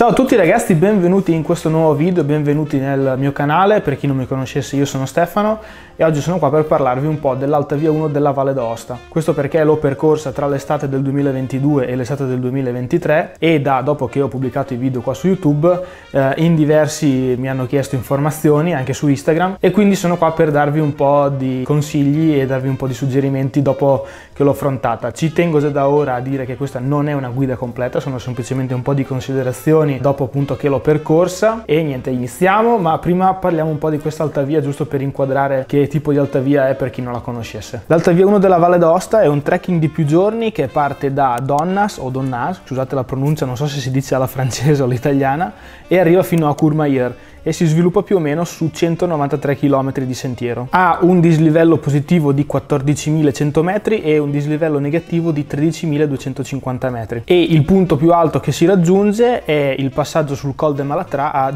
Ciao a tutti ragazzi, benvenuti in questo nuovo video, benvenuti nel mio canale. Per chi non mi conoscesse, io sono Stefano e oggi sono qua per parlarvi un po' dell'Alta Via 1 della Valle d'Aosta. Questo perché l'ho percorsa tra l'estate del 2022 e l'estate del 2023 e dopo che ho pubblicato i video qua su YouTube in diversi mi hanno chiesto informazioni anche su Instagram e quindi sono qua per darvi un po' di consigli e darvi un po' di suggerimenti dopo che l'ho affrontata. Ci tengo già da ora a dire che questa non è una guida completa, sono semplicemente un po' di considerazioni dopo appunto che l'ho percorsa. E niente, iniziamo, ma prima parliamo un po' di questa Alta Via, giusto per inquadrare che tipo di Alta Via è per chi non la conoscesse. L'Alta Via 1 della Valle d'Aosta è un trekking di più giorni che parte da Donnas o Donnaz, scusate la pronuncia, non so se si dice alla francese o all'italiana, e arriva fino a Courmayeur e si sviluppa più o meno su 193 km di sentiero. Ha un dislivello positivo di 14.100 metri e un dislivello negativo di 13.250 metri. E il punto più alto che si raggiunge è il passaggio sul Col de Malatra a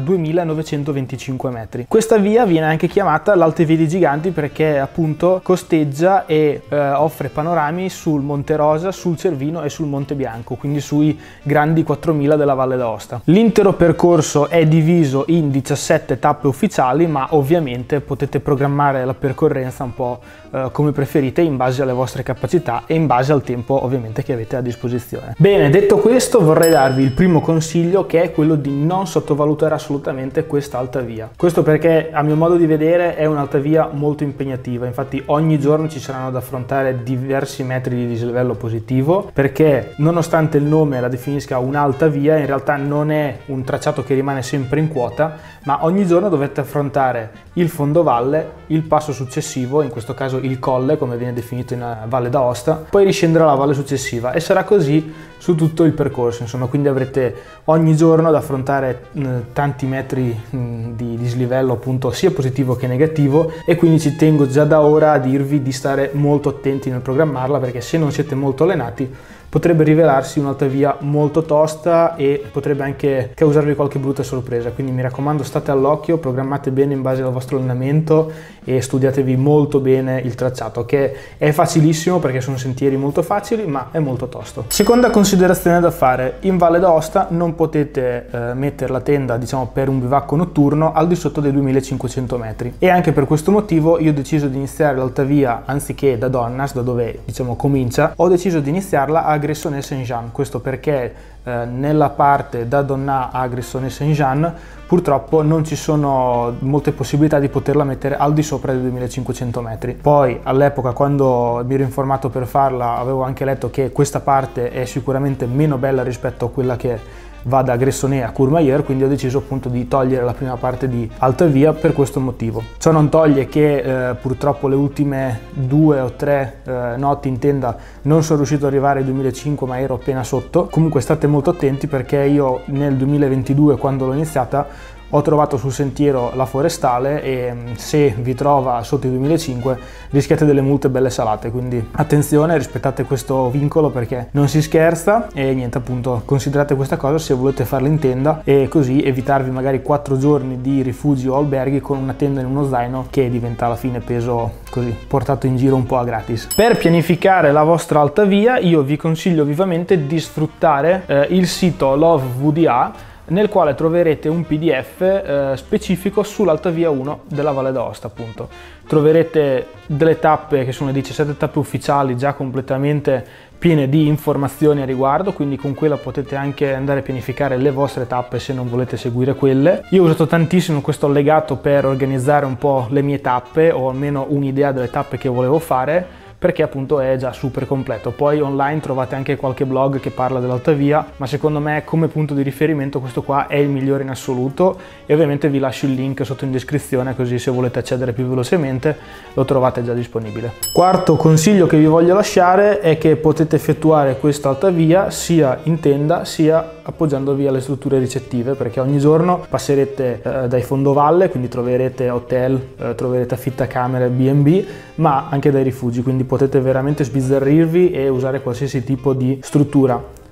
2.925 metri. Questa via viene anche chiamata l'Alta Via dei Giganti perché appunto costeggia e offre panorami sul Monte Rosa, sul Cervino e sul Monte Bianco, quindi sui grandi 4.000 della Valle d'Aosta. L'intero percorso è diviso in 17 tappe ufficiali, ma ovviamente potete programmare la percorrenza un po' come preferite in base alle vostre capacità e in base al tempo ovviamente che avete a disposizione. Bene, detto questo vorrei darvi il primo consiglio, che è quello di non sottovalutare assolutamente questa Alta Via. Questo perché a mio modo di vedere è un'Alta Via molto impegnativa, infatti ogni giorno ci saranno da affrontare diversi metri di dislivello positivo, perché nonostante il nome la definisca un'alta via, in realtà non è un tracciato che rimane sempre in quota, ma ogni giorno dovete affrontare il fondovalle, il passo successivo, in questo caso il colle come viene definito in Valle d'Aosta, poi riscendere alla valle successiva, e sarà così su tutto il percorso, insomma. Quindi avrete ogni giorno da affrontare tanti metri di dislivello appunto sia positivo che negativo, e quindi ci tengo già da ora a dirvi di stare molto attenti nel programmarla, perché se non siete molto allenati potrebbe rivelarsi un'alta via molto tosta e potrebbe anche causarvi qualche brutta sorpresa. Quindi mi raccomando, state all'occhio, programmate bene in base al vostro allenamento e studiatevi molto bene il tracciato, che è facilissimo perché sono sentieri molto facili, ma è molto tosto. Seconda considerazione da fare: in Valle d'Aosta non potete mettere la tenda, diciamo, per un bivacco notturno al di sotto dei 2500 metri, e anche per questo motivo io ho deciso di iniziare l'Alta Via anziché da Donnas, da dove diciamo comincia, ho deciso di iniziarla a Gressoney-Saint-Jean. Questo perché nella parte da Donnaz a Gressoney-Saint-Jean purtroppo non ci sono molte possibilità di poterla mettere al di sopra dei 2500 metri. Poi all'epoca, quando mi ero informato per farla, avevo anche letto che questa parte è sicuramente meno bella rispetto a quella che va da Gressoney a Courmayeur, quindi ho deciso appunto di togliere la prima parte di Alta Via per questo motivo. Ciò non toglie che purtroppo le ultime 2 o 3 notti in tenda non sono riuscito ad arrivare ai 2005, ma ero appena sotto. Comunque state molto attenti, perché io nel 2022, quando l'ho iniziata, ho trovato sul sentiero la forestale e se vi trova sotto i 2005 rischiate delle multe belle salate, quindi attenzione, rispettate questo vincolo perché non si scherza. E niente, appunto, considerate questa cosa se volete farla in tenda, e così evitarvi magari 4 giorni di rifugi o alberghi con una tenda in uno zaino che diventa alla fine peso così portato in giro un po' a gratis. Per pianificare la vostra Alta Via io vi consiglio vivamente di sfruttare il sito Love VDA, nel quale troverete un PDF specifico sull'Alta Via 1 della Valle d'Aosta. Appunto troverete delle tappe che sono le 17 tappe ufficiali già completamente piene di informazioni a riguardo, quindi con quella potete anche andare a pianificare le vostre tappe se non volete seguire quelle. Io ho usato tantissimo questo allegato per organizzare un po' le mie tappe, o almeno un'idea delle tappe che volevo fare, perché appunto è già super completo. Poi online trovate anche qualche blog che parla dell'Alta Via, ma secondo me come punto di riferimento questo qua è il migliore in assoluto, e ovviamente vi lascio il link sotto in descrizione, così se volete accedere più velocemente lo trovate già disponibile. Quarto consiglio che vi voglio lasciare è che potete effettuare questa Alta Via sia in tenda sia appoggiandovi alle strutture ricettive, perché ogni giorno passerete dai fondovalle, quindi troverete hotel, troverete affittacamere, B&B, ma anche dai rifugi, quindi potete veramente sbizzarrirvi e usare qualsiasi tipo di struttura.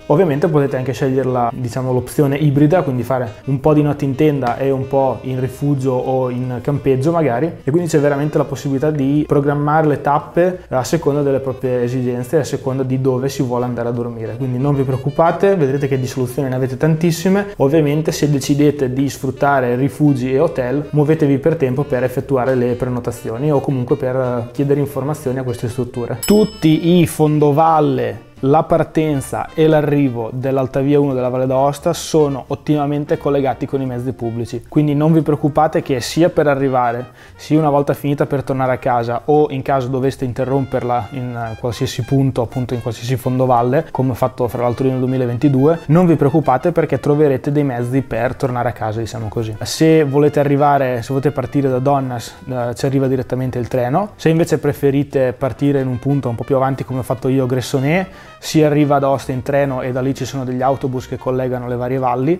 Ovviamente potete anche sceglierla, diciamo, l'opzione ibrida, quindi fare un po' di notti in tenda e un po' in rifugio o in campeggio magari, e quindi c'è veramente la possibilità di programmare le tappe a seconda delle proprie esigenze, a seconda di dove si vuole andare a dormire. Quindi non vi preoccupate, vedrete che di soluzioni ne avete tantissime. Ovviamente se decidete di sfruttare rifugi e hotel, muovetevi per tempo per effettuare le prenotazioni o comunque per chiedere informazioni a queste strutture. Tutti i fondovalle, la partenza e l'arrivo dell'Altavia 1 della Valle d'Aosta sono ottimamente collegati con i mezzi pubblici, quindi non vi preoccupate che sia per arrivare, sia una volta finita per tornare a casa, o in caso doveste interromperla in qualsiasi punto, appunto in qualsiasi fondovalle, come ho fatto fra l'altro nel 2022, non vi preoccupate perché troverete dei mezzi per tornare a casa, diciamo così. Se volete arrivare, se volete partire da Donnas, ci arriva direttamente il treno. Se invece preferite partire in un punto un po' più avanti come ho fatto io a Gressoney, si arriva ad Aosta in treno e da lì ci sono degli autobus che collegano le varie valli.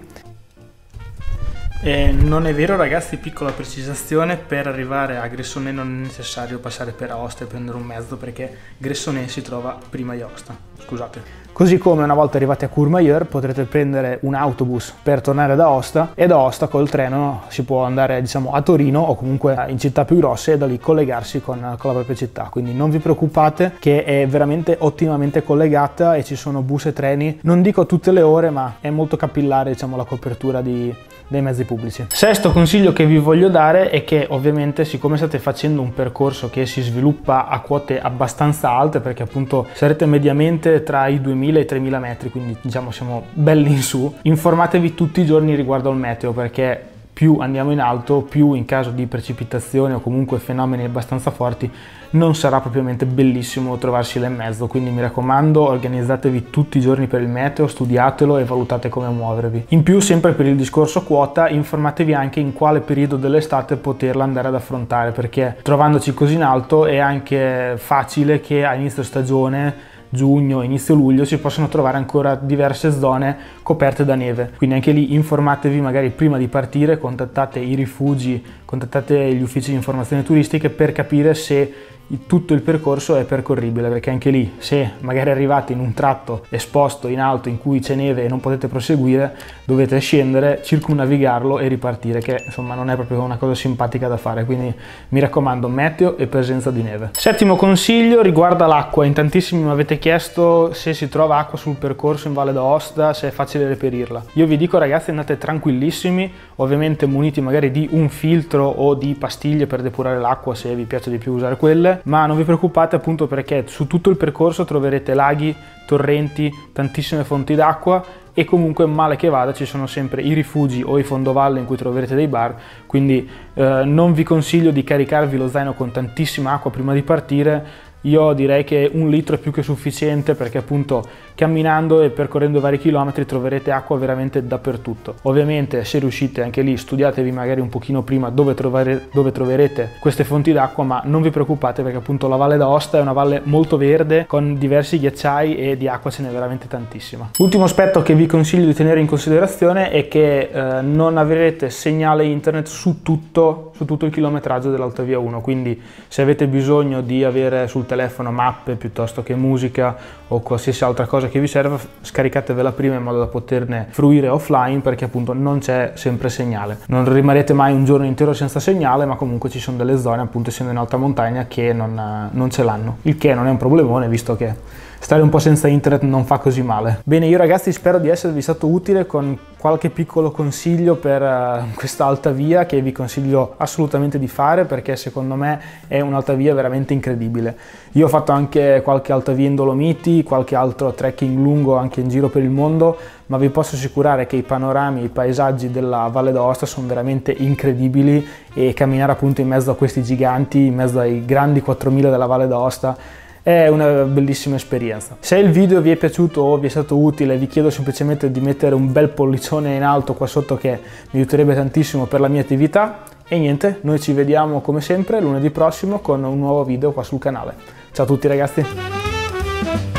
Non è vero ragazzi, piccola precisazione, per arrivare a Gressoney non è necessario passare per Aosta e prendere un mezzo, perché Gressoney si trova prima di Aosta, scusate. Così come una volta arrivati a Courmayeur potrete prendere un autobus per tornare ad Aosta, e da Aosta col treno si può andare, diciamo, a Torino o comunque in città più grosse e da lì collegarsi con la propria città. Quindi non vi preoccupate che è veramente ottimamente collegata e ci sono bus e treni, non dico tutte le ore, ma è molto capillare, diciamo, la copertura dei mezzi pubblici. Sesto consiglio che vi voglio dare è che ovviamente, siccome state facendo un percorso che si sviluppa a quote abbastanza alte, perché appunto sarete mediamente tra i 2000 e i 3000 metri, quindi diciamo siamo belli in su, informatevi tutti i giorni riguardo al meteo, perché più andiamo in alto, più in caso di precipitazioni o comunque fenomeni abbastanza forti non sarà propriamente bellissimo trovarsi là in mezzo. Quindi mi raccomando, organizzatevi tutti i giorni per il meteo, studiatelo e valutate come muovervi. In più, sempre per il discorso quota, informatevi anche in quale periodo dell'estate poterla andare ad affrontare, perché trovandoci così in alto è anche facile che a inizio stagione, giugno, inizio luglio, si possono trovare ancora diverse zone coperte da neve. Quindi anche lì informatevi magari prima di partire, contattate i rifugi, contattate gli uffici di informazioni turistiche per capire se tutto il percorso è percorribile, perché anche lì, se magari arrivate in un tratto esposto in alto in cui c'è neve e non potete proseguire, dovete scendere, circumnavigarlo e ripartire, che insomma non è proprio una cosa simpatica da fare. Quindi mi raccomando, meteo e presenza di neve. Settimo consiglio riguarda l'acqua. In tantissimi mi avete chiesto se si trova acqua sul percorso in Valle d'Aosta, se è facile reperirla. Io vi dico ragazzi, andate tranquillissimi, ovviamente muniti magari di un filtro o di pastiglie per depurare l'acqua se vi piace di più usare quelle, ma non vi preoccupate appunto perché su tutto il percorso troverete laghi, torrenti, tantissime fonti d'acqua, e comunque male che vada ci sono sempre i rifugi o i fondovalle in cui troverete dei bar, quindi non vi consiglio di caricarvi lo zaino con tantissima acqua prima di partire. Io direi che 1 litro è più che sufficiente, perché appunto camminando e percorrendo vari chilometri troverete acqua veramente dappertutto. Ovviamente se riuscite anche lì studiatevi magari un pochino prima dove troverete queste fonti d'acqua, ma non vi preoccupate perché appunto la Valle d'Aosta è una valle molto verde con diversi ghiacciai e di acqua ce n'è veramente tantissima. L'ultimo aspetto che vi consiglio di tenere in considerazione è che non avrete segnale internet su tutto il chilometraggio dell'Altavia 1, quindi se avete bisogno di avere sul telefono mappe piuttosto che musica o qualsiasi altra cosa che vi serva, scaricatevela prima in modo da poterne fruire offline, perché appunto non c'è sempre segnale. Non rimarrete mai un giorno intero senza segnale, ma comunque ci sono delle zone, appunto essendo in alta montagna, che non ce l'hanno, il che non è un problemone, visto che stare un po' senza internet non fa così male. Bene, io ragazzi spero di esservi stato utile con qualche piccolo consiglio per questa Altavia, che vi consiglio assolutamente di fare, perché secondo me è un'Altavia veramente incredibile. Io ho fatto anche qualche Altavia in Dolomiti, qualche altro trekking lungo anche in giro per il mondo, ma vi posso assicurare che i panorami, i paesaggi della Valle d'Aosta sono veramente incredibili, e camminare appunto in mezzo a questi giganti, in mezzo ai grandi 4000 della Valle d'Aosta, è una bellissima esperienza. Se il video vi è piaciuto o vi è stato utile, vi chiedo semplicemente di mettere un bel pollicione in alto qua sotto, che mi aiuterebbe tantissimo per la mia attività. E niente, noi ci vediamo come sempre lunedì prossimo con un nuovo video qua sul canale. Ciao a tutti ragazzi!